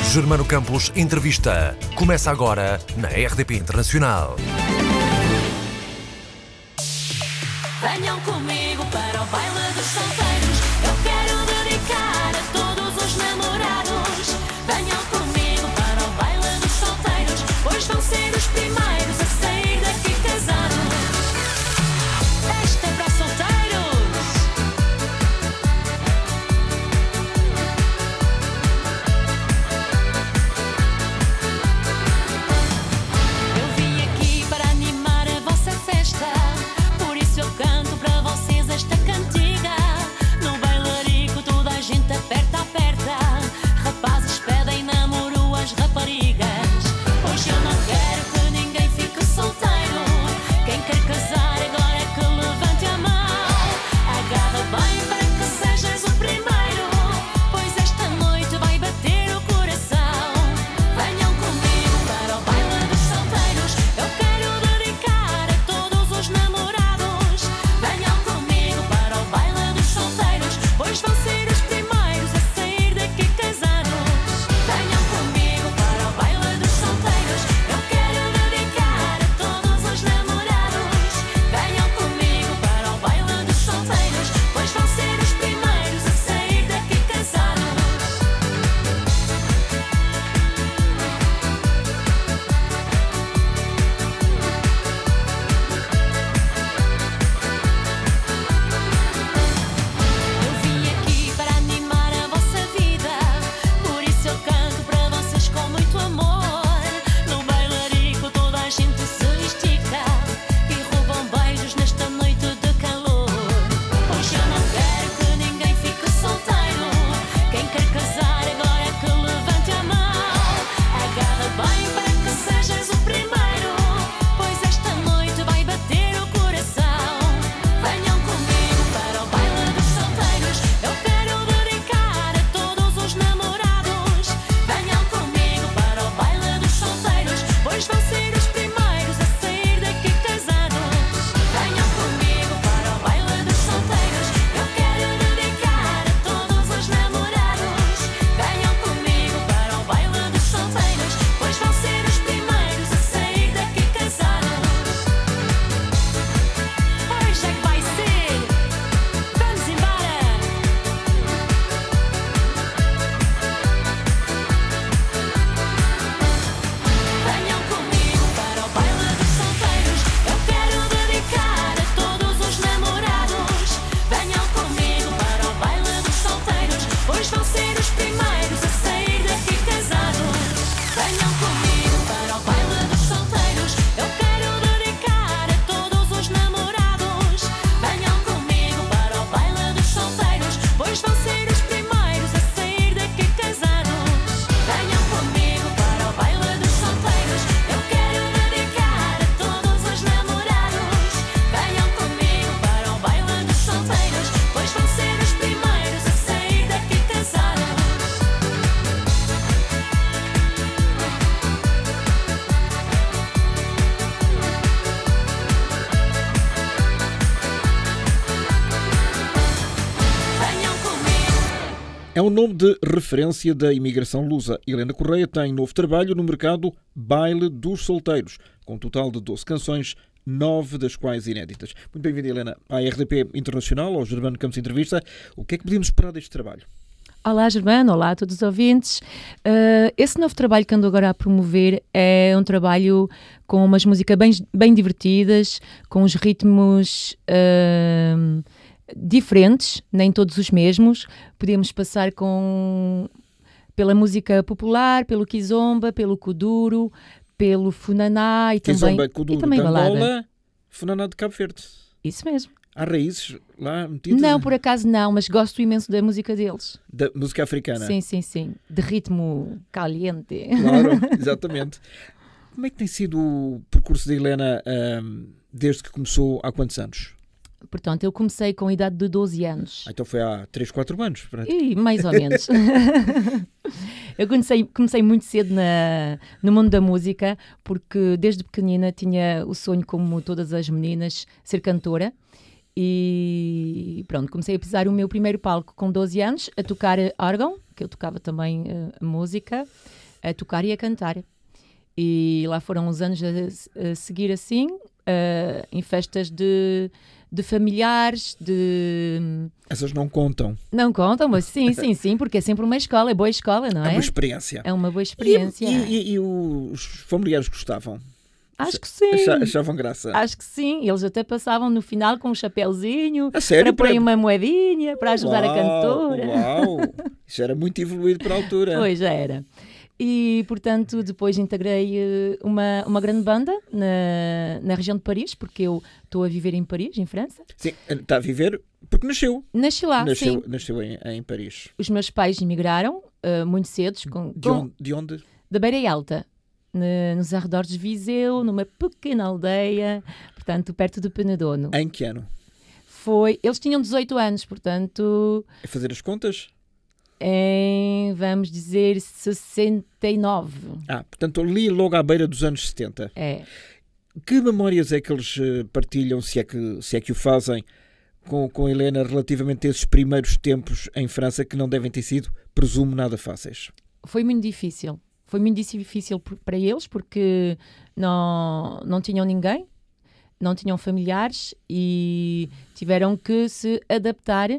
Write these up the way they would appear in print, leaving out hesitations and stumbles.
Germano Campos Entrevista. Começa agora na RDP Internacional. Venham comigo para o baile dos solteiros. Eu quero dedicar a todos os namorados. Venham comigo para o baile dos solteiros, pois vão ser os primeiros a sair daqui casados. Esta é para solteiros. Eu vim aqui para animar a vossa festa, por isso eu canto para vocês esta cantiga. No bailarico toda a gente aperta, aperta. Rapazes pedem namoro às raparigas. Hoje eu não quero que ninguém fique solteiro. Quem quer casar agora é que levante a mão. Agarra bem para que sejas o primeiro, pois esta noite vai bater o coração. Venham comigo para o baile dos solteiros. Eu quero dedicar a todos os namorados. Venham comigo para o baile dos solteiros, pois vão ser os primeiros a sair daqui casados. Venham comigo para o baile dos solteiros. Eu quero dedicar a todos os namorados. Venham comigo para o baile dos solteiros, pois vão ser os primeiros a sair daqui casados. Eu vim aqui para animar a vossa vida, por isso eu canto para vocês com muito amor. No bailarico toda a gente se estica e roubam beijos nesta noite de calor. Hoje eu não quero que ninguém fique solteiro. Quem quer casar agora é que levante a mão. Agarra bem para que sejas o primeiro, pois esta noite vai bater o coração. Venham comigo para o baile dos solteiros. Eu quero dedicar a todos os namorados. Venham comigo para o baile dos solteiros, pois vão ser os primeiros a sair daqui casados. Venham comigo para o baile dos solteiros. Eu quero dedicar a todos os namorados. Venham comigo para o baile dos solteiros, pois vão ser os primeiros a sair daqui casados. Hoje é que vai ser. Vamos embora. Venham comigo para o baile dos solteiros. Eu quero dedicar a todos os namorados. Venham comigo para o baile dos solteiros, pois vão ser os primeiros a sair daqui casados. Venham comigo para o baile dos solteiros. Eu quero dedicar a todos os namorados. Venham comigo para o baile dos solteiros, pois vão ser os primeiros a sair daqui casados. Venham comigo para o baile dos solteiros. Eu quero dedicar a todos os namorados. Venham comigo para o baile dos solteiros, pois vão ser os primeiros a sair daqui casados. Venham comigo. É um nome de referência da imigração lusa. Helena Correia tem novo trabalho no mercado Baile dos Solteiros, com um total de 12 canções, 9 das quais inéditas. Muito bem-vinda, Helena, à RDP Internacional, ao Germano Campos Entrevista. O que é que podíamos esperar deste trabalho? Olá, Germano, olá a todos os ouvintes. Esse novo trabalho que ando agora a promover é um trabalho com umas músicas bem divertidas, com os ritmos diferentes, nem todos os mesmos. Podemos passar pela música popular, pelo kizomba, pelo kuduro, pelo funaná e Kizomba, também, kuduro e também de balada. Angola, funaná de Cabo Verde. Isso mesmo. Há raízes lá metidas? Não, por acaso não, mas gosto imenso da música deles. Da música africana? Sim, sim, sim. De ritmo caliente. Claro, exatamente. Como é que tem sido o percurso da Helena desde que começou há quantos anos? Portanto, eu comecei com a idade de 12 anos. Então foi há 3, 4 anos. Pronto. E mais ou menos. Eu comecei muito cedo no mundo da música, porque desde pequenina tinha o sonho, como todas as meninas, ser cantora. E pronto, comecei a pisar o meu primeiro palco com 12 anos, a tocar órgão, que eu tocava também música, a tocar e a cantar. E lá foram uns anos a seguir assim, em festas de familiares, Essas não contam. Não contam, mas sim, porque é sempre uma escola, é boa escola, não é? É uma experiência. É uma boa experiência. E os familiares gostavam? Acho que sim. Achavam graça? Acho que sim. Eles até passavam no final com um chapéuzinho, A sério? para pôr uma moedinha, para ajudar a cantora. Uau! Isso era muito evoluído para a altura. Pois, já era. E, portanto, depois integrei uma grande banda na região de Paris, porque eu estou a viver em Paris, em França. Sim, está a viver porque nasceu. Nasci lá, sim. Nasceu em Paris. Os meus pais emigraram muito cedo. De onde? Da Beira Alta, nos arredores de Viseu, numa pequena aldeia, portanto, perto de Penedono. Em que ano? Eles tinham 18 anos, portanto... A fazer as contas? Em, vamos dizer, 69. Portanto, ali logo à beira dos anos 70. É. Que memórias é que eles partilham, se é que o fazem, com a Helena relativamente a esses primeiros tempos em França que não devem ter sido, presumo, nada fáceis? Foi muito difícil. Foi muito difícil para eles porque não tinham ninguém, não tinham familiares e tiveram que se adaptar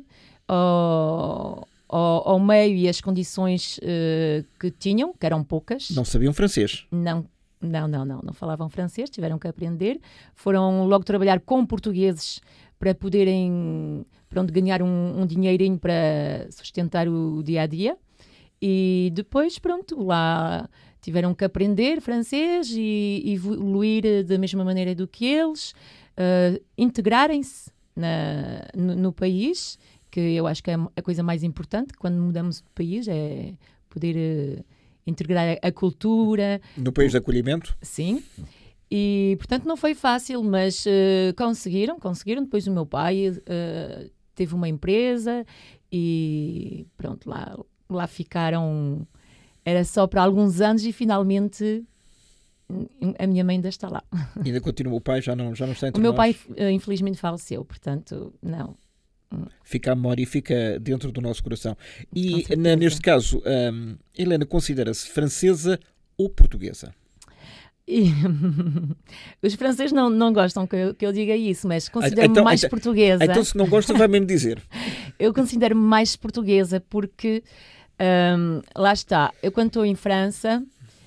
ao meio e às condições que tinham, que eram poucas. Não sabiam francês? Não falavam francês, tiveram que aprender. Foram logo trabalhar com portugueses para poderem ganhar um dinheirinho para sustentar o dia-a-dia. E depois, lá tiveram que aprender francês e evoluir da mesma maneira do que eles, integrarem-se no país, que eu acho que é a coisa mais importante quando mudamos de país, é poder integrar a cultura. No país de acolhimento? Sim. E, portanto, não foi fácil, mas conseguiram. Depois o meu pai teve uma empresa e pronto, lá ficaram. Era só para alguns anos e finalmente a minha mãe ainda está lá. Ainda continua, o pai já não está entre nós? O meu pai infelizmente faleceu, portanto, não. Fica a memória e fica dentro do nosso coração. E neste caso, Helena considera-se francesa ou portuguesa? Os franceses não gostam que eu diga isso, mas considero-me mais portuguesa. Então, se não gosta, vai mesmo dizer. Eu considero-me mais portuguesa porque, lá está, eu quando estou em França,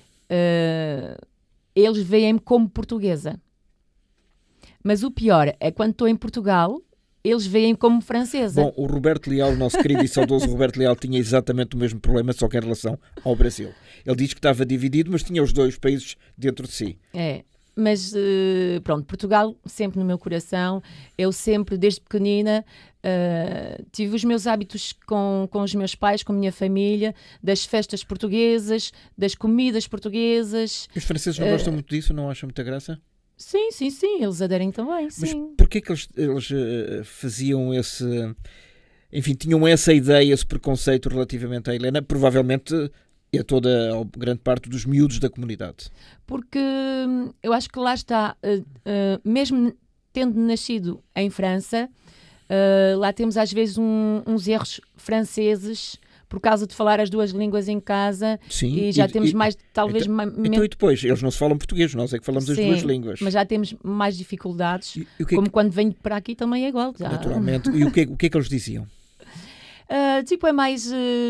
eles veem-me como portuguesa. Mas o pior é quando estou em Portugal, eles veem como francesa. Bom, o Roberto Leal, o nosso querido e saudoso Roberto Leal, tinha exatamente o mesmo problema, só que em relação ao Brasil. Ele diz que estava dividido, mas tinha os dois países dentro de si. Mas pronto, Portugal sempre no meu coração. Eu sempre, desde pequenina, tive os meus hábitos com os meus pais, com a minha família, das festas portuguesas, das comidas portuguesas. Os franceses não gostam muito disso? Não acham muita graça? Sim, eles aderem também, sim. Mas porquê que eles faziam esse... Enfim, tinham essa ideia, esse preconceito relativamente à Helena? Provavelmente a grande parte dos miúdos da comunidade. Porque eu acho que lá está, mesmo tendo nascido em França, lá temos às vezes uns erros franceses por causa de falar as duas línguas em casa. Sim, e já temos mais, talvez... Então, e depois, eles não se falam português, nós é que falamos as duas línguas. Mas já temos mais dificuldades, como quando venho para aqui também é igual. Já. Naturalmente. E o que é que eles diziam? É mais...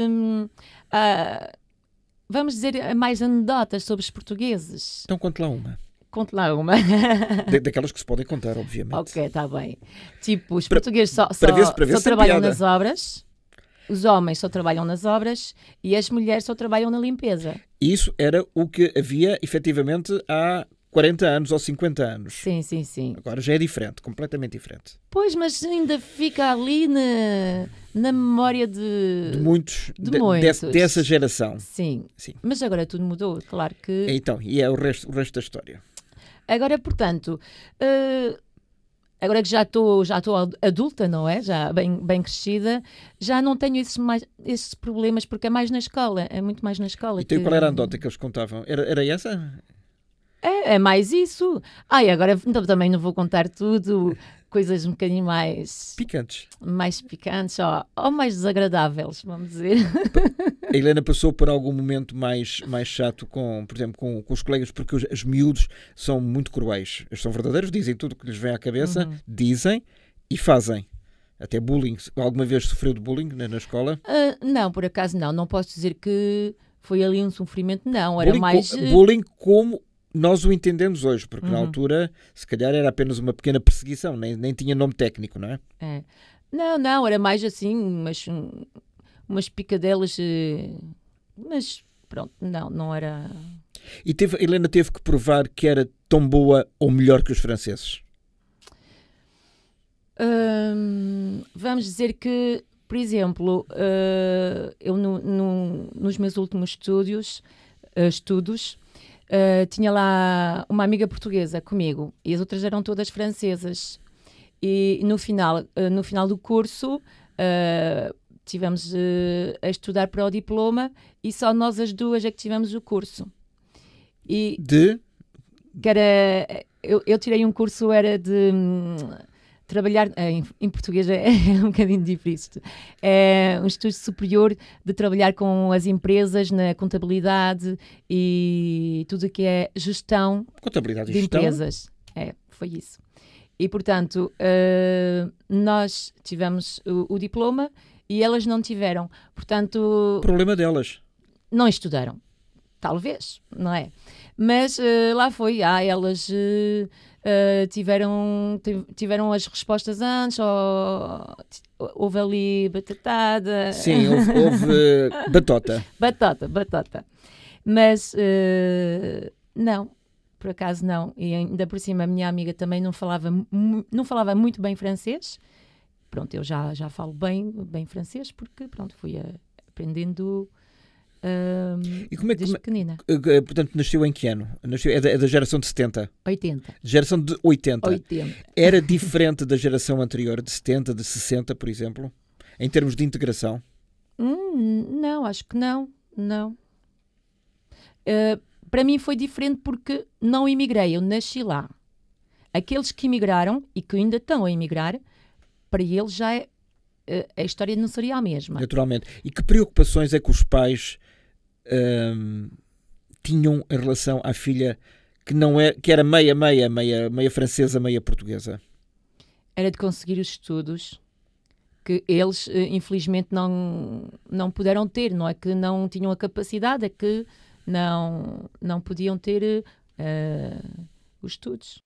vamos dizer, mais anedotas sobre os portugueses. Então conte lá uma. Conte lá uma. Daquelas que se podem contar, obviamente. Ok, está bem. Tipo, os portugueses só trabalham nas obras... Os homens só trabalham nas obras e as mulheres só trabalham na limpeza. Isso era o que havia, efetivamente, há 40 anos ou 50 anos. Sim. Agora já é diferente, completamente diferente. Pois, mas ainda fica ali na memória de muitos. Muitos. Dessa geração. Sim. Mas agora tudo mudou, claro que... Então, e é o resto da história. Agora, portanto... Agora que já estou adulta, não é? Já bem crescida, já não tenho esses problemas, porque é mais na escola, é muito mais na escola. Então, qual era a anedota que eles contavam? Era essa? É mais isso. E agora então, também não vou contar tudo. Coisas um bocadinho mais Picantes. picantes ou mais desagradáveis, vamos dizer. A Helena passou por algum momento mais chato, por exemplo, com os colegas, porque os miúdos são muito cruéis. Eles são verdadeiros, dizem tudo o que lhes vem à cabeça, dizem e fazem. Até bullying. Alguma vez sofreu de bullying na escola? Não, por acaso não. Não posso dizer que foi ali um sofrimento, não. Era Bullying, mais... bullying como nós o entendemos hoje, porque na altura, se calhar, era apenas uma pequena perseguição, nem tinha nome técnico, não é? Não, era mais assim, umas picadelas, mas pronto, não era... E a Helena teve que provar que era tão boa ou melhor que os franceses? Vamos dizer que, por exemplo, eu nos meus últimos estudos, tinha lá uma amiga portuguesa comigo e as outras eram todas francesas. E no final do curso tivemos a estudar para o diploma e só nós as duas é que tivemos o curso. Que era, eu tirei um curso, era de trabalhar, em português é um bocadinho difícil, é um estudo superior de trabalhar com as empresas na contabilidade e tudo o que é gestão Contabilidade de e gestão. empresas. Foi isso. E, portanto, nós tivemos o diploma e elas não tiveram. Portanto... Problema delas. Não estudaram. Talvez, não é? Mas lá foi. Elas tiveram as respostas antes, houve ali batatada. Sim, houve batota. Batota. Mas não, por acaso não. E ainda por cima a minha amiga também não falava muito bem francês. Pronto, eu já falo bem francês porque, pronto, fui aprendendo e como é que, desde pequenina. Portanto, nasceu em que ano? É da geração de 70? 80. Geração de 80. 80. Era diferente da geração anterior, de 70, de 60, por exemplo? Em termos de integração? Não, acho que não. Para mim foi diferente porque não emigrei, eu nasci lá. Aqueles que emigraram e que ainda estão a emigrar, para eles já a história não seria a mesma. Naturalmente. E que preocupações é que os pais tinham em relação à filha que era meia francesa, meia portuguesa? Era de conseguir os estudos que eles, infelizmente, não puderam ter. Não é que não tinham a capacidade, é que não podiam ter os estudos.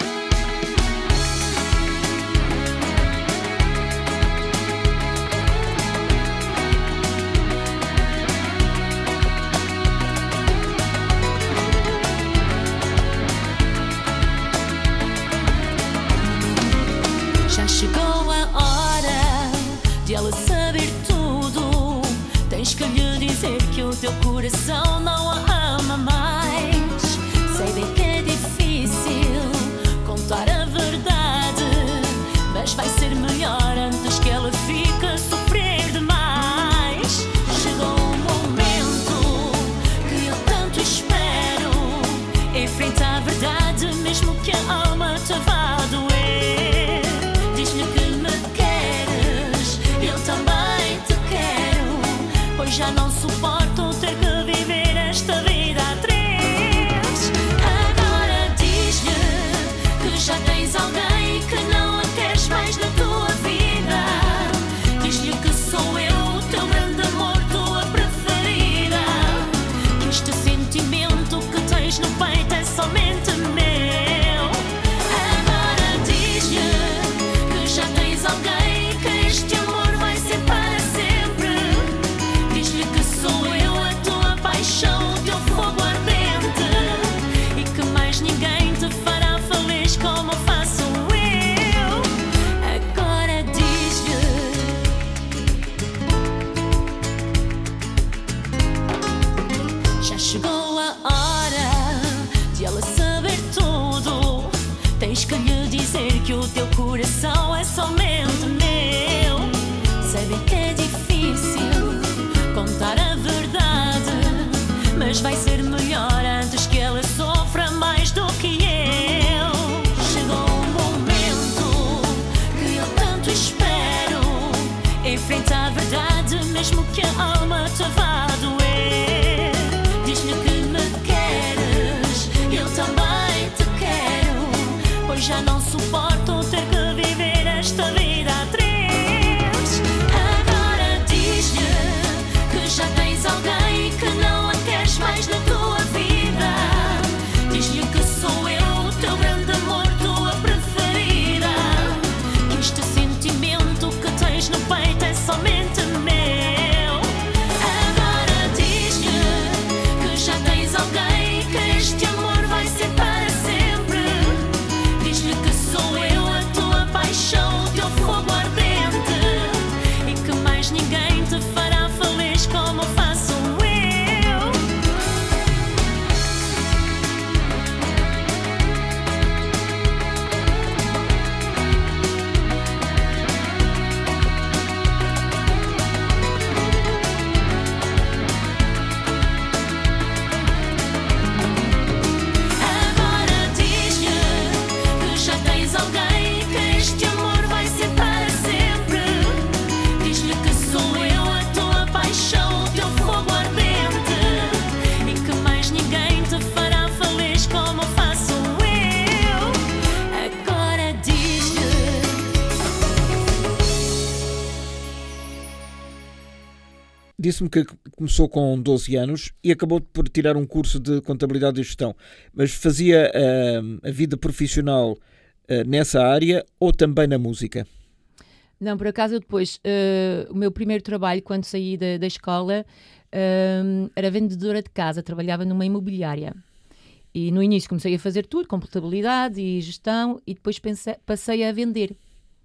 Já chegou a hora de ela saber tudo. Tens que lhe dizer que o teu coração não a ama mais. Sei bem que é difícil contar a verdade, mas vai ser melhor antes que ela fique a sofrer demais. Chegou o momento que eu tanto espero. Enfrenta a verdade mesmo que a alma te vá doer. Diz-lhe que me queres, eu também te quero, pois já não suporto ter que viver esta vida a três. Agora diz-lhe que já tens alguém que não a queres mais na tua vida. Diz-lhe que sou eu, teu grande amor, tua preferida. Que este sentimento que tens no peito é somente meu. Alguém que este amor vai ser para sempre. Diz-lhe que sou eu a tua paixão, o teu fogo ardente, e que mais ninguém te fará feliz como faço eu. Agora diz-lhe. Já chegou a hora de ela saber tudo. Tens que lhe dizer que o teu coração é somente meu. Sei bem que é difícil contar a verdade, mas vai ser melhor antes que ela sofra mais do mesmo que a alma te vá doer. Diz-lhe que me queres, eu também te quero, pois já não suporto ter que viver esta vida a três. Agora diz-lhe que já tens alguém, que não a queres mais na tua vida. Diz-lhe que sou eu, o teu grande amor, tua preferida, que este sentimento que tens no peito é somente meu. Agora diz-lhe que já tens alguém, que este amor vai ser para sempre. Diz-lhe que sou eu, a tua paixão, o teu fogo ardente, e que mais ninguém te fará feliz como faço eu. Agora diz-lhe que já tens alguém, que este amor vai ser para sempre. Diz-lhe que sou eu, a tua paixão, o teu fogo ardente, e que mais ninguém te fará feliz como faço eu. Agora diz-lhe. Disse-me que começou com 12 anos e acabou por tirar um curso de contabilidade e gestão, mas fazia a vida profissional nessa área ou também na música? Não, por acaso eu depois, o meu primeiro trabalho quando saí da escola era vendedora de casa, trabalhava numa imobiliária. E no início comecei a fazer tudo, contabilidade e gestão, e depois passei a vender.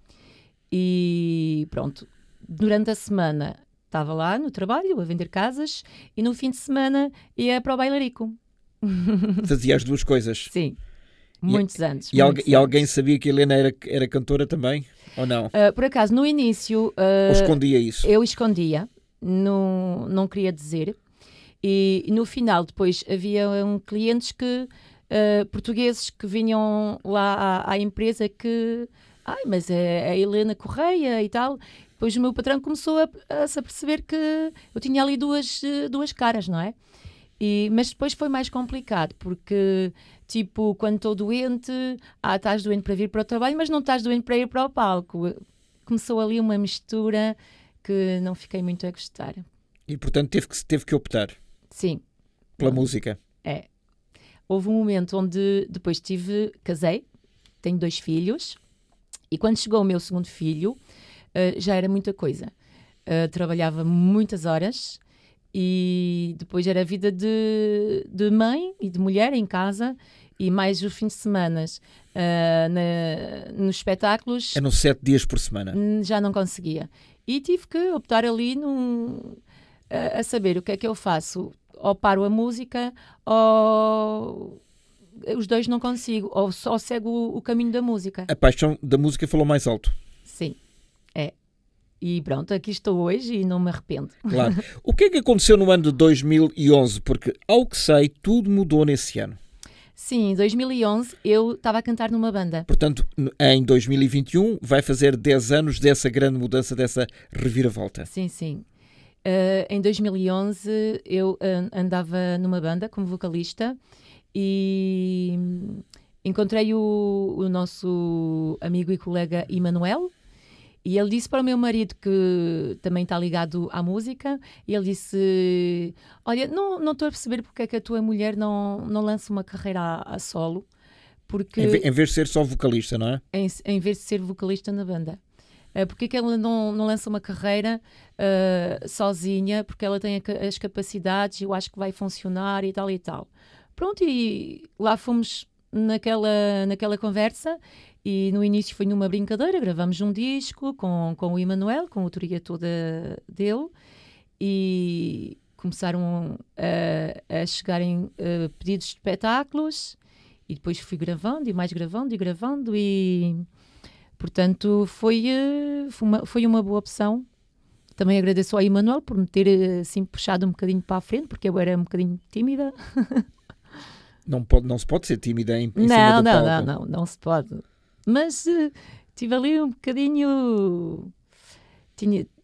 E pronto, durante a semana estava lá no trabalho a vender casas e no fim de semana ia para o bailarico. Fazia as duas coisas. Sim, muitos anos. E muitos alguém anos. sabia que a Helena era cantora também? Ou não? Por acaso, no início, Ou escondia isso? eu escondia, não queria dizer. E no final, depois, havia clientes portugueses que vinham lá à empresa que... Ai, mas é a Helena Correia e tal. Depois o meu patrão começou a se aperceber que eu tinha ali duas caras, não é? Mas depois foi mais complicado, porque, tipo, quando estou doente, estás doente para vir para o trabalho, mas não estás doente para ir para o palco. Começou ali uma mistura que não fiquei muito a gostar. E, portanto, teve que optar Sim. pela música. É. Houve um momento onde depois casei, tenho 2 filhos, e quando chegou o meu segundo filho, já era muita coisa. Trabalhava muitas horas e depois era a vida de mãe e de mulher em casa e mais os fins de semana nos espetáculos. Eram 7 dias por semana. Já não conseguia. E tive que optar ali a saber o que é que eu faço. Ou paro a música ou os dois não consigo. Ou só cego o caminho da música. A paixão da música falou mais alto. Sim, é. E pronto, aqui estou hoje e não me arrependo. Claro. O que é que aconteceu no ano de 2011? Porque, ao que sei, tudo mudou nesse ano. Sim, em 2011 eu estava a cantar numa banda. Portanto, em 2021 vai fazer 10 anos dessa grande mudança, dessa reviravolta. Sim, sim. Em 2011 eu andava numa banda como vocalista e encontrei o nosso amigo e colega Emanuel. E ele disse para o meu marido, que também está ligado à música, e ele disse: olha, não estou a perceber porque é que a tua mulher não lança uma carreira a solo. Porque, em vez de ser só vocalista, não é? em vez de ser vocalista na banda. Porque é que ela não lança uma carreira sozinha, porque ela tem as capacidades, eu acho que vai funcionar e tal e tal. Pronto, e lá fomos naquela conversa. E no início foi numa brincadeira, gravamos um disco com o Emanuel, com a autoria toda dele, e começaram a chegarem pedidos de espetáculos, e depois fui gravando, e mais gravando, e portanto foi uma boa opção. Também agradeço ao Emanuel por me ter assim puxado um bocadinho para a frente, porque eu era um bocadinho tímida. Não se pode ser tímida em cima do palco. Não se pode. Mas tive ali um bocadinho...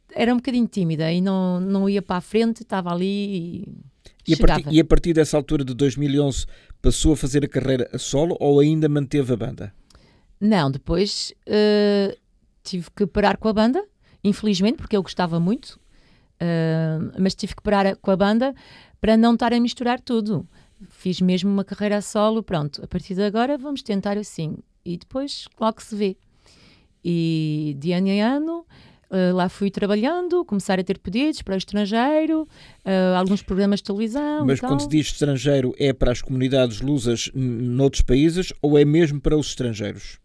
era um bocadinho tímida e não ia para a frente, estava ali e chegava. E a partir dessa altura de 2011 passou a fazer a carreira a solo ou ainda manteve a banda? Não, depois tive que parar com a banda, infelizmente, porque eu gostava muito, mas tive que parar com a banda para não estar a misturar tudo. Fiz mesmo uma carreira a solo, pronto, a partir de agora vamos tentar assim. E depois logo se vê. E de ano em ano, lá fui trabalhando, começar a ter pedidos para o estrangeiro, alguns programas de televisão. Mas e tal. quando se diz estrangeiro, é para as comunidades lusas noutros países ou é mesmo para os estrangeiros?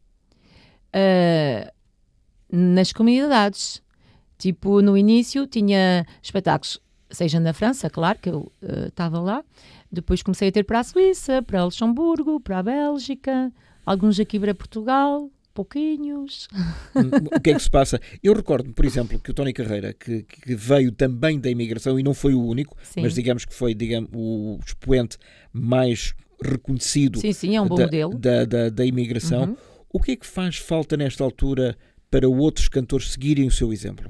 Nas comunidades. Tipo, no início tinha espetáculos, seja na França, claro, que eu estava lá. Depois comecei a ter para a Suíça, para Luxemburgo, para a Bélgica, alguns aqui para Portugal, pouquinhos. O que é que se passa? Eu recordo, por exemplo, que o Tony Carreira, que veio também da imigração e não foi o único, Sim. mas digamos que foi o expoente mais reconhecido Sim, é um bom modelo. da imigração. Uhum. O que é que faz falta nesta altura para outros cantores seguirem o seu exemplo?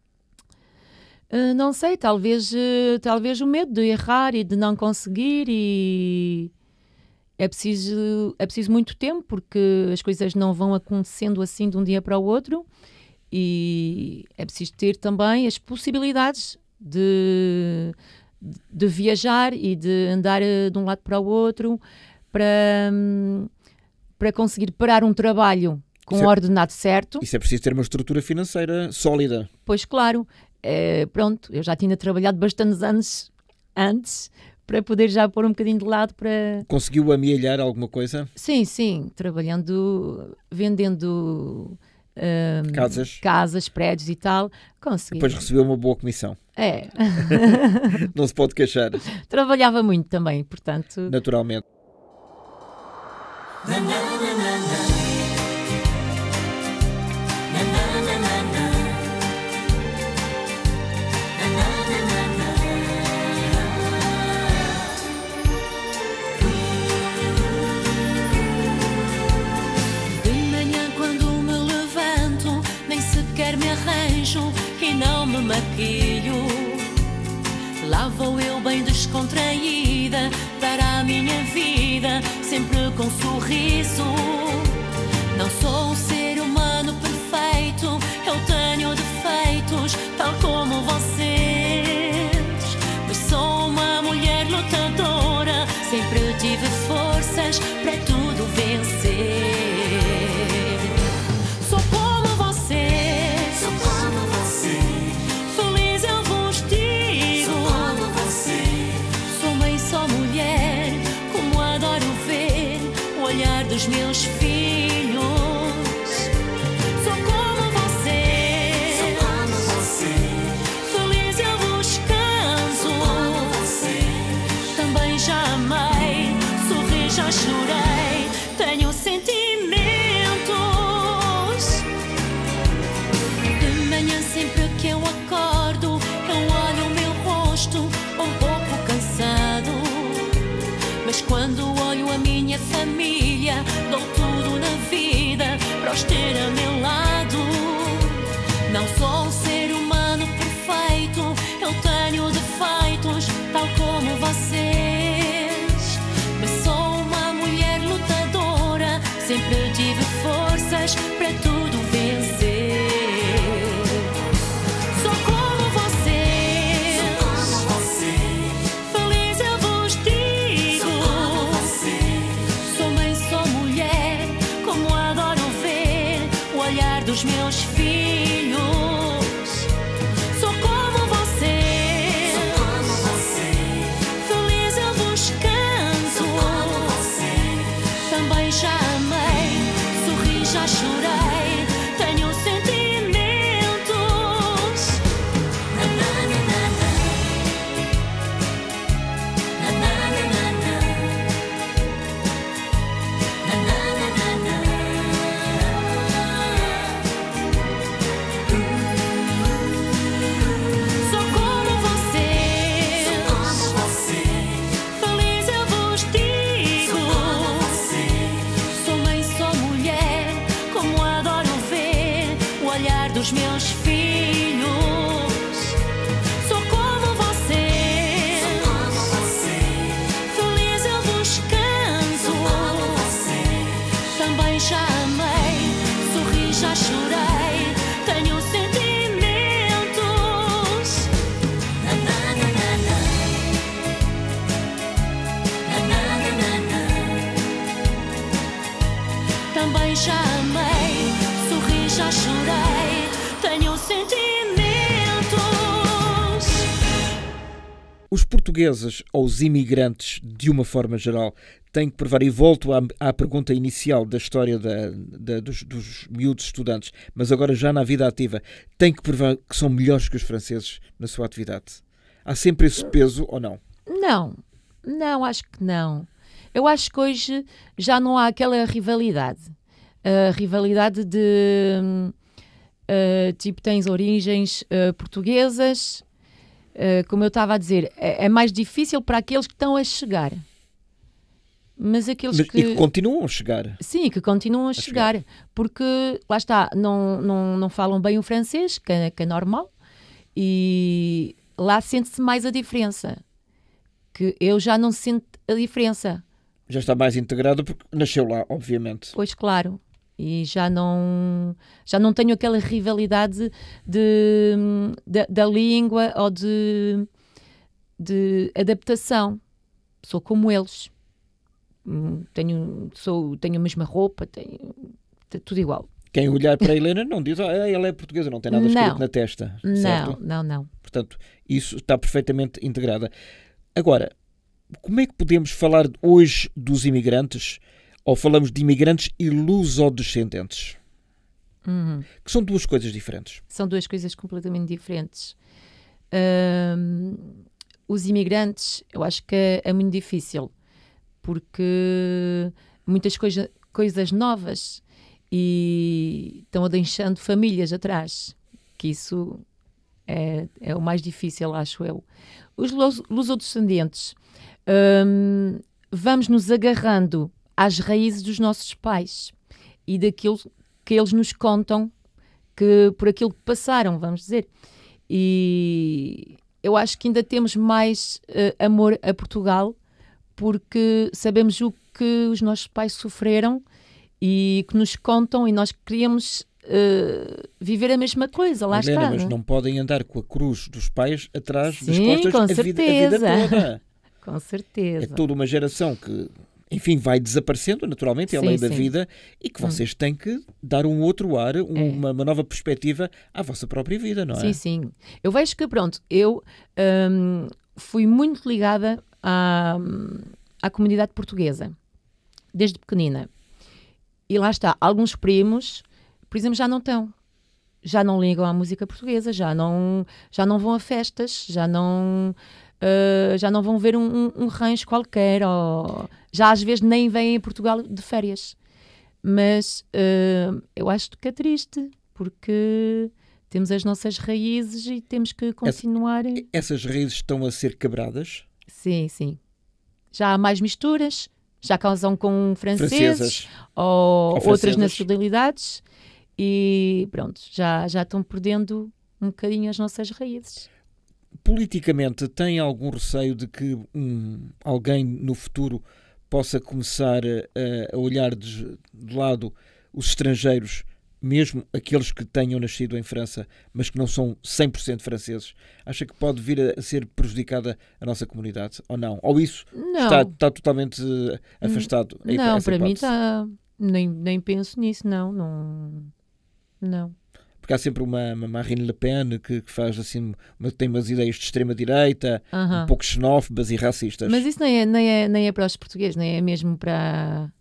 Não sei, talvez o medo de errar e de não conseguir, e é preciso muito tempo, porque as coisas não vão acontecendo assim de um dia para o outro, e é preciso ter também as possibilidades de viajar e de andar de um lado para o outro para conseguir parar um trabalho com o ordenado certo. Isso é preciso ter uma estrutura financeira sólida. Pois claro. Pronto, eu já tinha trabalhado bastantes anos antes para poder já pôr um bocadinho de lado para... Conseguiu amealhar alguma coisa? Sim, trabalhando, vendendo casas, prédios e tal, consegui. Depois recebeu uma boa comissão. Não se pode queixar. Trabalhava muito também, portanto... Naturalmente. E não me maquilho, lá vou eu bem descontraída, dar à minha vida sempre com sorriso. Não sou um ser humano perfeito, eu tenho defeitos tal como vocês, mas sou uma mulher lutadora, sempre tive forças para tudo vencer. Dos meus filhos, sou como você, feliz eu vos canso, também já amei, sorri, já chorei, tenho sentimentos. De manhã sempre que eu acordo, eu olho o meu rosto um pouco cansado, mas quando olho a minha família, dou tudo na vida para os ter a meu lado. Não sou um ser humano perfeito, eu tenho defeitos tal como vocês, mas sou uma mulher lutadora, sempre tive forças para tudo vencer. Sou como vocês, feliz eu vos digo. Sou mãe, sou mulher, como adoro ver o olhar dos meus filhos. Sou como vocês, feliz eu vos canso, também já amei, sorri, já chorei, tenho sentimentos. Sou como vocês, feliz eu vos digo. Sou mãe, sou mulher, como adoro já amei, sorri, já chorei, tenho sentimentos. Os portugueses ou os imigrantes, de uma forma geral, têm que provar, e volto à pergunta inicial da história dos miúdos estudantes, mas agora já na vida ativa, têm que provar que são melhores que os franceses na sua atividade. Há sempre esse peso ou não? Não, acho que não. Eu acho que hoje já não há aquela rivalidade. A rivalidade de, tipo, tens origens portuguesas. Como eu estava a dizer, é mais difícil para aqueles que estão a chegar. Mas aqueles E que continuam a chegar. Sim, que continuam a chegar. Porque, lá está, não falam bem o francês, que é normal, e lá sente-se mais a diferença. Que eu já não sinto a diferença. Já está mais integrado porque nasceu lá, obviamente. Pois, claro. E já não tenho aquela rivalidade da língua ou de adaptação. Sou como eles. Tenho a mesma roupa, tenho tudo igual. Quem olhar para a Helena não diz ela é portuguesa, não tem nada escrito na testa. Certo? Não. Portanto, isso está perfeitamente integrada. Agora, como é que podemos falar hoje dos imigrantes, ou falamos de imigrantes e lusodescendentes? Que são duas coisas diferentes. São duas coisas completamente diferentes. Os imigrantes, eu acho que é muito difícil, porque muitas coisas novas e estão deixando famílias atrás, que isso é o mais difícil, acho eu. Os lusodescendentes, vamos nos agarrando às raízes dos nossos pais e daquilo que eles nos contam, por aquilo que passaram, vamos dizer. E eu acho que ainda temos mais amor a Portugal, porque sabemos o que os nossos pais sofreram e que nos contam, e nós queríamos viver a mesma coisa, lá Helena, está. mas não podem andar com a cruz dos pais atrás das Sim, costas com a vida toda. Com certeza. É toda uma geração que, enfim, vai desaparecendo, naturalmente, é a lei da vida, e que vocês têm que dar um outro ar, uma nova perspectiva à vossa própria vida, não é? Sim. Eu vejo que, pronto, eu fui muito ligada à comunidade portuguesa, desde pequenina. E lá está, alguns primos, por exemplo, já não estão. Já não ligam à música portuguesa, já não vão a festas, já não vão ver um rancho qualquer, ou já às vezes nem vêm a Portugal de férias. Mas eu acho que é triste, porque temos as nossas raízes e temos que continuar. Essas raízes estão a ser quebradas? Sim. Já há mais misturas, já casam com franceses ou outras nacionalidades, e pronto, já estão perdendo um bocadinho as nossas raízes. Politicamente, tem algum receio de que alguém no futuro possa começar a olhar de lado os estrangeiros, mesmo aqueles que tenham nascido em França, mas que não são 100% franceses? Acha que pode vir a ser prejudicada a nossa comunidade, ou não? Ou isso está totalmente afastado? Não, para mim está... Nem penso nisso, não. Porque há sempre uma Marine Le Pen que faz assim, tem umas ideias de extrema-direita, um pouco xenófobas e racistas. Mas isso nem é para os portugueses, nem é mesmo para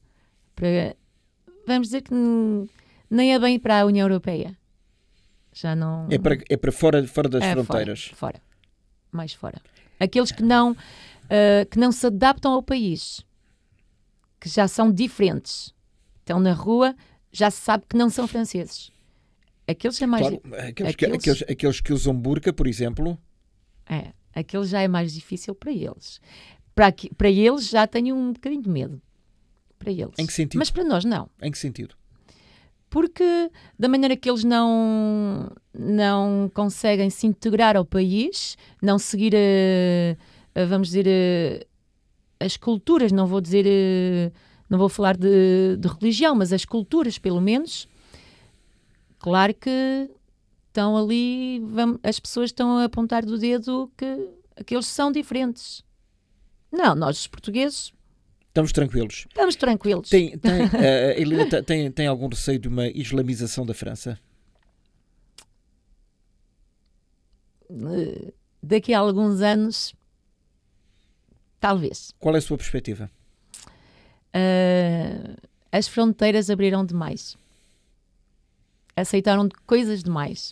vamos dizer que nem é bem para a União Europeia. Já não... É para fora das fronteiras. Fora. Mais fora. Aqueles que não se adaptam ao país, que já são diferentes. Estão na rua, já se sabe que não são franceses. Aqueles é mais... Claro, aqueles que usam burca, por exemplo. Aqueles já é mais difícil para eles. Para eles já tenho um bocadinho de medo. Para eles. Em que sentido? Mas para nós não. Em que sentido? Porque da maneira que eles não conseguem se integrar ao país, não seguir, vamos dizer, as culturas, não vou falar de religião, mas as culturas, pelo menos. Claro que estão ali, as pessoas estão a apontar do dedo que aqueles são diferentes. Não, nós os portugueses Estamos tranquilos. Estamos tranquilos. Helena, tem algum receio de uma islamização da França? Daqui a alguns anos, talvez. Qual é a sua perspectiva? As fronteiras abriram demais. Aceitaram coisas demais.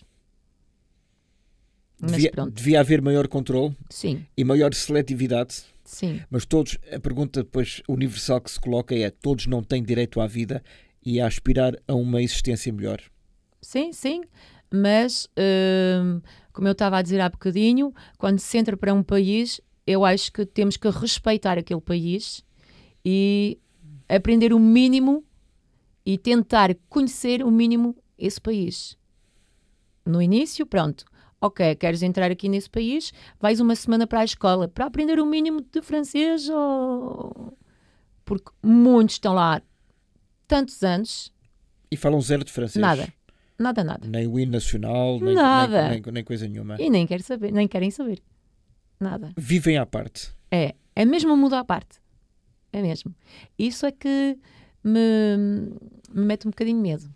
Mas pronto. Devia haver maior controle Sim, e maior seletividade, sim. mas todos, a pergunta depois universal que se coloca é: todos não têm direito à vida e a aspirar a uma existência melhor? Sim, sim. Mas, como eu estava a dizer há bocadinho, quando se entra para um país, eu acho que temos que respeitar aquele país e aprender o mínimo e tentar conhecer o mínimo esse país. No início, pronto. Ok, queres entrar aqui nesse país, vais uma semana para a escola para aprender o mínimo de francês, porque muitos estão lá tantos anos. E falam zero de francês? Nada. Nada. Nem o hino nacional, Nada. nem coisa nenhuma. E nem querem saber. Nada. Vivem à parte. É mesmo mudar a parte. É mesmo. Isso é que me mete um bocadinho de medo.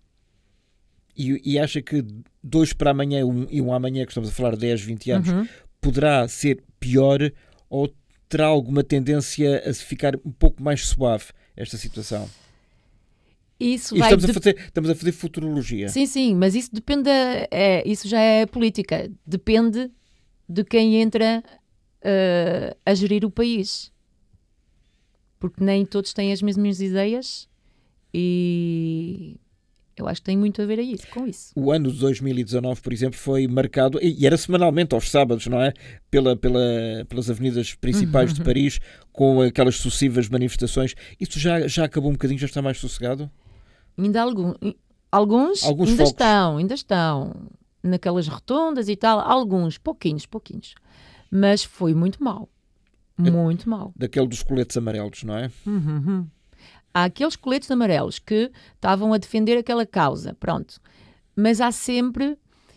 E acha que de hoje para amanhã e um amanhã, que estamos a falar de 10, 20 anos, poderá ser pior ou terá alguma tendência a se ficar um pouco mais suave esta situação? Isso E vai estamos a fazer futurologia. Sim, mas isso depende, isso já é política. Depende de quem entra a gerir o país. Porque nem todos têm as mesmas ideias e eu acho que tem muito a ver com isso. O ano de 2019, por exemplo, foi marcado, e era semanalmente aos sábados, não é? Pelas avenidas principais de Paris, com aquelas sucessivas manifestações. Isso já acabou um bocadinho, já está mais sossegado? Ainda alguns ainda estão naquelas rotondas e tal, alguns, pouquinhos, mas foi muito mal, muito mal. Daquele dos coletes amarelos, não é? Há aqueles coletes amarelos que estavam a defender aquela causa, pronto, mas há sempre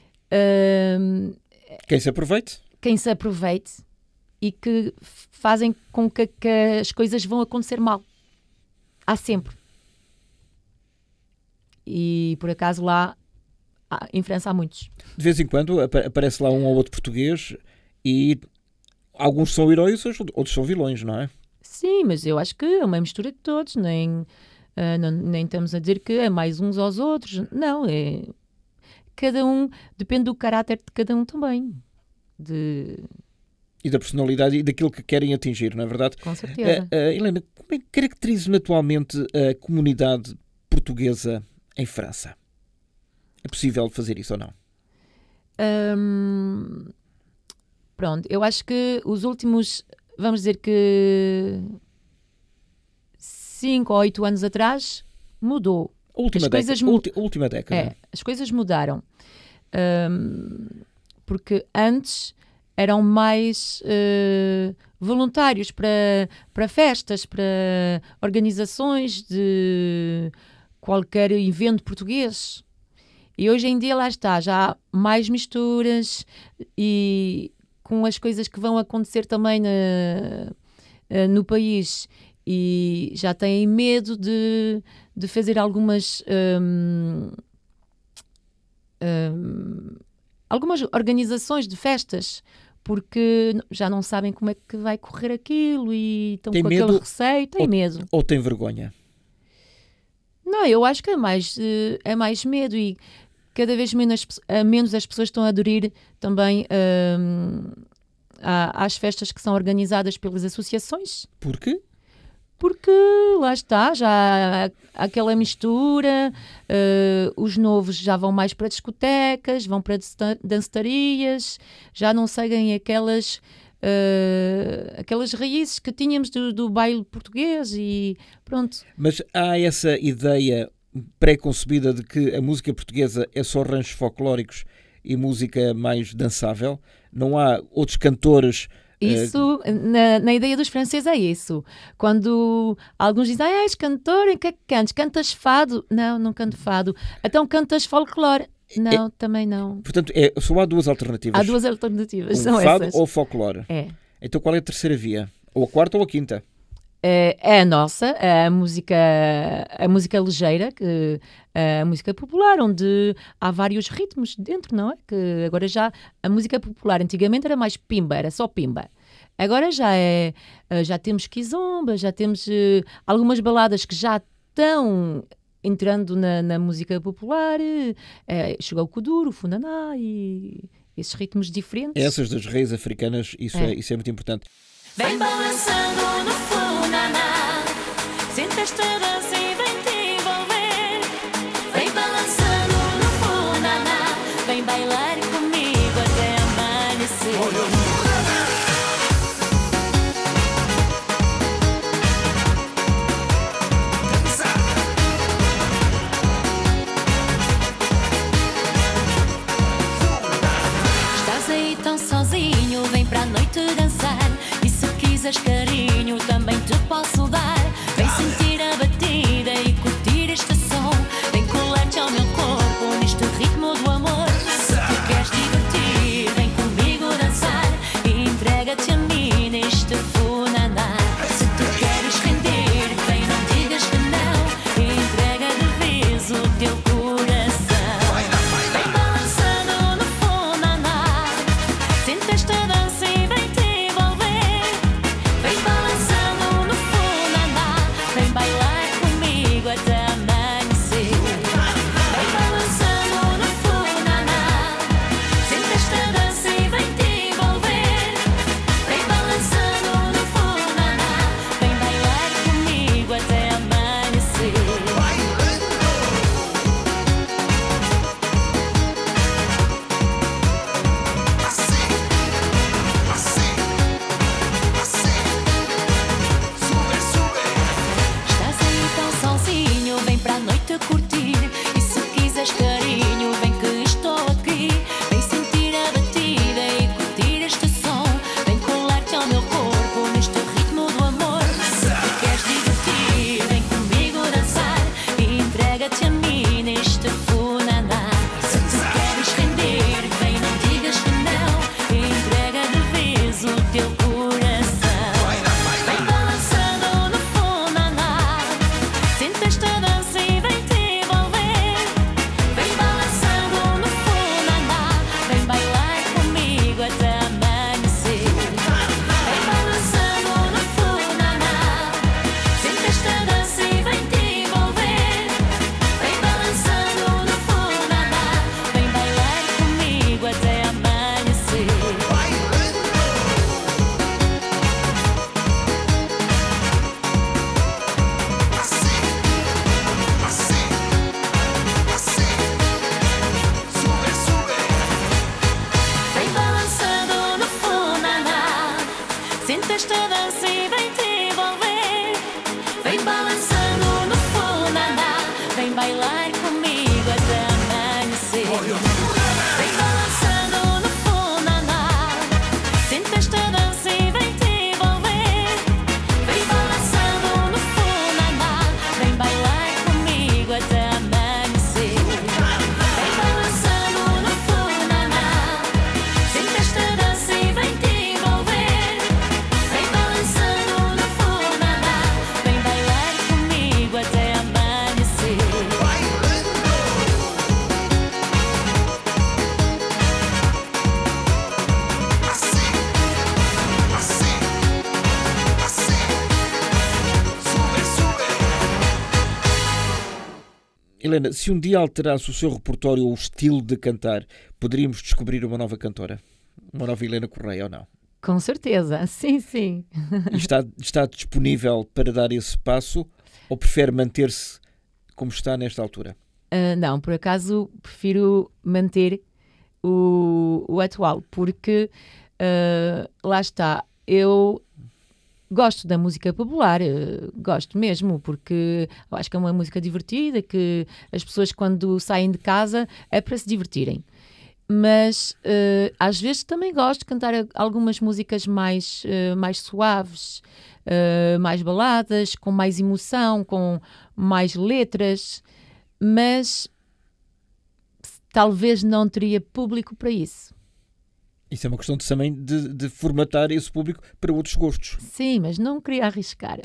Quem se aproveite e que fazem com que as coisas vão acontecer mal. Há sempre. E por acaso lá em França há muitos. De vez em quando aparece lá um ou outro português e alguns são heróis, outros são vilões, não é? Sim, mas eu acho que é uma mistura de todos, nem estamos a dizer que é mais uns aos outros, não, cada um, depende do caráter de cada um também. E da personalidade e daquilo que querem atingir, não é verdade? Com certeza. Helena, como é que caracteriza atualmente a comunidade portuguesa em França? É possível fazer isso ou não? Pronto, eu acho que os últimos, vamos dizer que 5 ou 8 anos atrás mudou. Última década. As coisas mudaram. Porque antes eram mais voluntários para festas, para organizações de qualquer evento português. E hoje em dia lá está, já há mais misturas e com as coisas que vão acontecer também no país e já têm medo de fazer algumas organizações de festas porque já não sabem como é que vai correr aquilo e estão com aquele receio, têm medo. Ou têm vergonha? Não, eu acho que é mais medo e cada vez menos as pessoas estão a aderir também às festas que são organizadas pelas associações. Por quê? Porque lá está, já há aquela mistura, os novos já vão mais para discotecas, vão para dancetarias, já não seguem aquelas raízes que tínhamos do baile português e pronto. Mas há essa ideia pré-concebida de que a música portuguesa é só ranchos folclóricos e música mais dançável? Não há outros cantores? Isso, na ideia dos franceses é isso. Quando alguns dizem, és cantor, em que é que cantas? Cantas fado? Não, não canto fado. Então cantas folclore? Não, também não. Portanto, só há duas alternativas. Há duas alternativas, um são fado essas. ou folclore. É. Então qual é a terceira via? Ou a quarta ou a quinta? é a nossa, a música ligeira, a música popular, onde há vários ritmos dentro, não é? Que agora já a música popular antigamente era mais pimba, era só pimba. Agora já temos kizomba, já temos algumas baladas que já estão entrando na música popular, chegou o kuduro, o funaná e esses ritmos diferentes. Essas das raízes africanas, isso é muito importante. Vem balançando no funaná, sente esta dança e vem te envolver. Vem balançando no funaná, vem bailar comigo até amanhecer. Estás aí tão sozinho, vem para a noite dançar. E se quiseres carinho, também te posso dar. Vem sentir a batida e curtir este som. Vem colar-te ao meu corpo neste ritmo do amor. Se tu queres divertir, vem comigo dançar. E entrega-te a mim neste funaná. Se tu queres render, vem, não digas que não. E entrega de vez o teu coração. Vem balançando no funaná, sente esta dança e vem te envolver. Vem balançando no funaná, vem bailar comigo até amanhecer. Vem balançando no funaná, sente esta dança e vem te envolver. Vem balançando no funaná, vem bailar comigo até amanhecer. Estás aí tão sozinho, vem para a noite curtir. E se quiseres carinho, vem que estou aqui. Vem sentir a batida e curtir este som. Vem colar-te ao meu corpo neste ritmo do amor. Se tu queres divertir, vem comigo dançar. E entrega-te a mim neste funaná. Se tu queres render, vem, não digas que não. E entrega de vez o teu coração. Vem balançando no funaná, sente esta dança e vem te envolver. Vem balançando no funaná, vem bailar comigo até amanhecer. Vem balançando no funaná, sente esta dança e vem te envolver. Vem balançando no funaná, vem bailar comigo até amanhecer. Vem balançando no funaná, sente esta dança e vem te envolver. Vem balançando no funaná, vem bailar comigo até amanhecer. Vem balançando no funaná, sente esta dança e vem te envolver. Vem balançando no funaná, vem bailar comigo até amanhecer. Vem balançando no funaná, sente esta dança e vem te envolver. Vem balançando no funaná, vem bailar comigo até amanhecer. Helena, se um dia alterasse o seu repertório ou o estilo de cantar, poderíamos descobrir uma nova cantora? Uma nova Helena Correia ou não? Com certeza, sim, sim. E está disponível para dar esse passo ou prefere manter-se como está nesta altura? Não, por acaso prefiro manter o atual, porque lá está, eu gosto da música popular, gosto mesmo, porque eu acho que é uma música divertida, que as pessoas quando saem de casa é para se divertirem. Mas às vezes também gosto de cantar algumas músicas mais suaves, mais baladas, com mais emoção, com mais letras, mas talvez não teria público para isso. Isso é uma questão também de formatar esse público para outros gostos. Sim, mas não queria arriscar.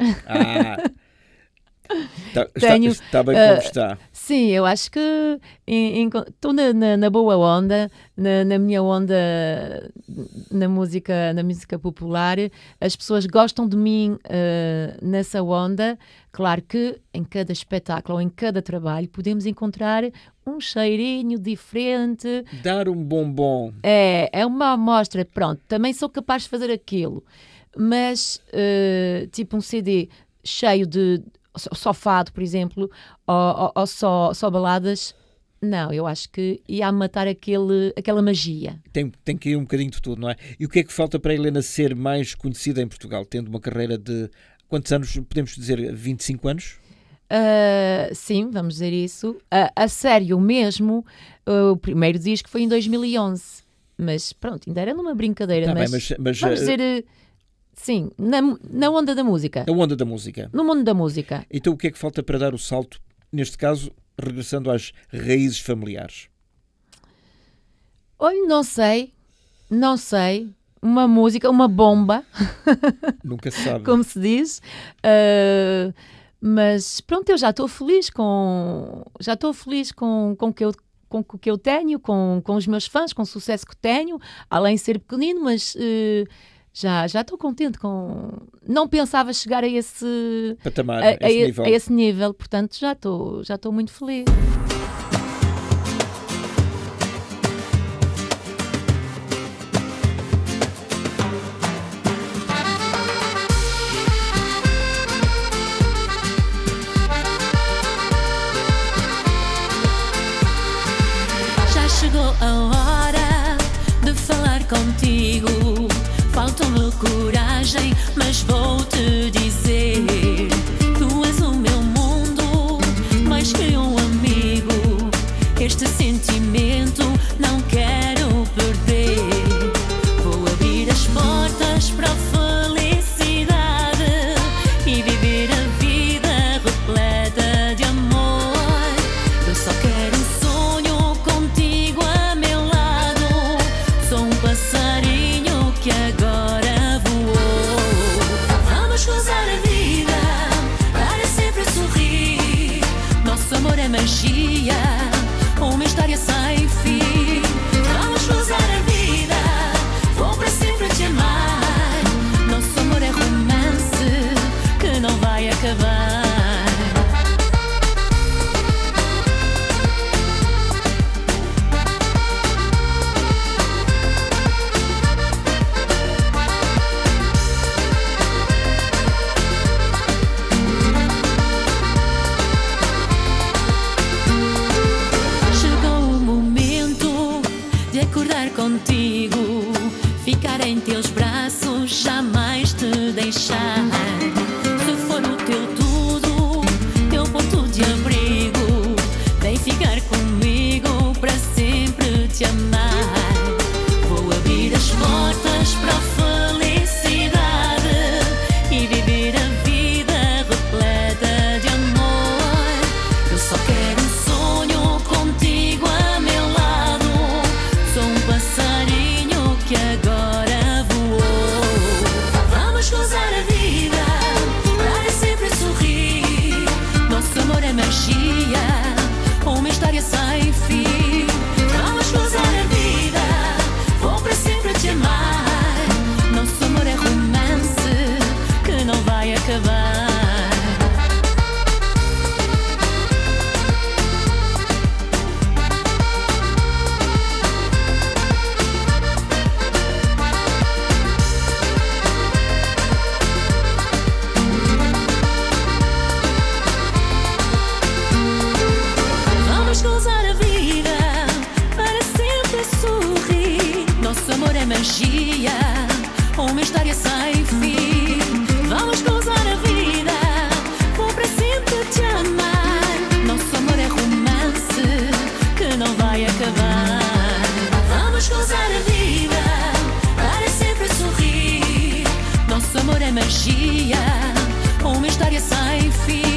Está bem como está. Sim, eu acho que estou na boa onda, na minha onda na música popular. As pessoas gostam de mim nessa onda. Claro que em cada espetáculo ou em cada trabalho podemos encontrar um cheirinho diferente. Dar um bombom. É uma amostra, pronto, também sou capaz de fazer aquilo. Mas, tipo um CD cheio de só fado, por exemplo, ou só baladas, não, eu acho que ia matar aquela magia. Tem que ir um bocadinho de tudo, não é? E o que é que falta para a Helena ser mais conhecida em Portugal, tendo uma carreira de, quantos anos, podemos dizer, 25 anos? Sim, vamos dizer isso. A sério mesmo, o primeiro disco foi em 2011, mas pronto, ainda era numa brincadeira. Tá mas bem, mas vamos dizer... Sim, na onda da música. A onda da música. No mundo da música. Então o que é que falta para dar o salto, neste caso, regressando às raízes familiares? Olha, não sei. Uma música, uma bomba. Nunca se sabe. Como se diz. Mas pronto, eu já estou feliz com o que eu tenho, com os meus fãs, com o sucesso que tenho, além de ser pequenino, mas... Já estou contente com... Não pensava chegar a esse... patamar, a esse nível. Portanto, já estou muito feliz. Já chegou a hora de falar contigo. Faltou-me coragem, mas vou-te dizer: tu és o meu mundo, mais que um amigo. Este sentimento não quero perder. Vou abrir as portas para a felicidade e viver a vida repleta de amor. Eu só quero um sonho contigo a meu lado. Sou um passarinho que agora voou. Vamos gozar a vida para sempre sorrir. Nosso amor é magia, uma história sem fim. Vamos gozar a vida, vou para sempre te amar. Nosso amor é romance que não vai acabar. Contigo, ficar em teus braços, jamais te deixar. Se for o teu tudo, teu ponto de abrigo, vem ficar comigo para sempre te amar. Vou abrir as portas para a felicidade e viver a vida repleta de amor. Eu só quero um sonho contigo a meu lado. Sou um passarinho que agora voou. Vamos gozar a vida para sempre sorrir. Nosso amor é magia, uma história sem fim. Vamos gozar a vida, vou para sempre te amar. Nosso amor é romance que não vai acabar. Magia, uma história sem fim. Vamos gozar a vida, vou para sempre te amar. Nosso amor é romance que não vai acabar. Vamos gozar a vida, para sempre sorrir. Nosso amor é magia, uma história sem fim.